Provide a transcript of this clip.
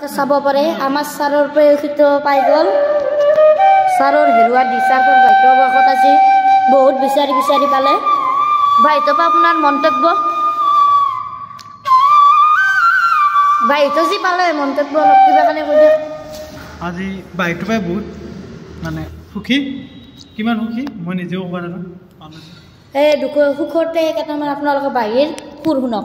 চাব পাৰে আমাৰ ছাৰৰ প্ৰয়োগিত পাই গ'ল ছাৰৰ হেৰুৱা দিছাকৰ ভাইটো অৱসত আজি বহুত বিচাৰি পালে ভাইটো আপোনাৰ মন্তব্য ভাইটো যি পালে মন্তব্য অলপ কিবা কাৰণে কৈ দিয়ক আজি ভাইটো পাই বহুত মানে সুখী কিমান সুখী মই নিজেও ক'ব নোৱাৰো এই দুখ সুখতে কেইটামান আপোনালোকে বাহিৰ সুৰ শুনক